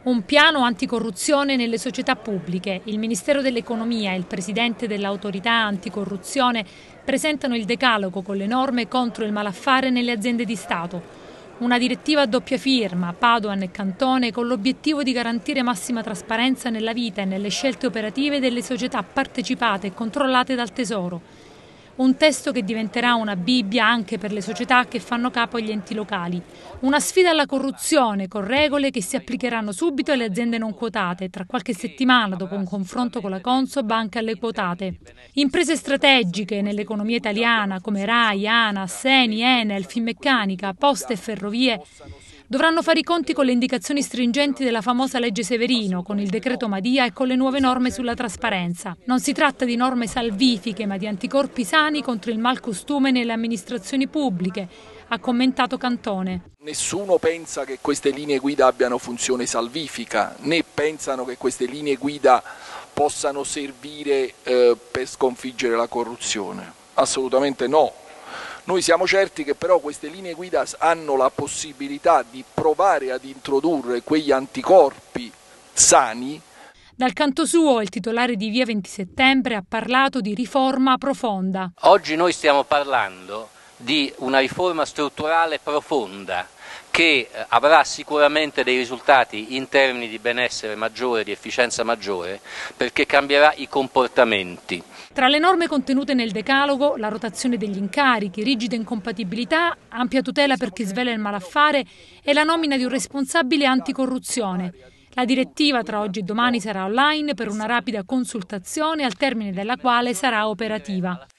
Un piano anticorruzione nelle società pubbliche. Il Ministero dell'Economia e il Presidente dell'Autorità Anticorruzione presentano il decalogo con le norme contro il malaffare nelle aziende di Stato. Una direttiva a doppia firma, Padoan e Cantone, con l'obiettivo di garantire massima trasparenza nella vita e nelle scelte operative delle società partecipate e controllate dal Tesoro. Un testo che diventerà una Bibbia anche per le società che fanno capo agli enti locali. Una sfida alla corruzione con regole che si applicheranno subito alle aziende non quotate, tra qualche settimana dopo un confronto con la Consob anche alle quotate. Imprese strategiche nell'economia italiana come RAI, ANAS, ENI, Enel, Finmeccanica, Poste e Ferrovie dovranno fare i conti con le indicazioni stringenti della famosa legge Severino, con il decreto Madia e con le nuove norme sulla trasparenza. Non si tratta di norme salvifiche, ma di anticorpi sani contro il malcostume nelle amministrazioni pubbliche, ha commentato Cantone. Nessuno pensa che queste linee guida abbiano funzione salvifica, né pensano che queste linee guida possano servire per sconfiggere la corruzione. Assolutamente no. Noi siamo certi che però queste linee guida hanno la possibilità di provare ad introdurre quegli anticorpi sani. Dal canto suo il titolare di Via 20 Settembre ha parlato di riforma profonda. Oggi noi stiamo parlando di una riforma strutturale profonda che avrà sicuramente dei risultati in termini di benessere maggiore, di efficienza maggiore, perché cambierà i comportamenti. Tra le norme contenute nel decalogo, la rotazione degli incarichi, rigida incompatibilità, ampia tutela per chi svela il malaffare e la nomina di un responsabile anticorruzione. La direttiva tra oggi e domani sarà online per una rapida consultazione al termine della quale sarà operativa.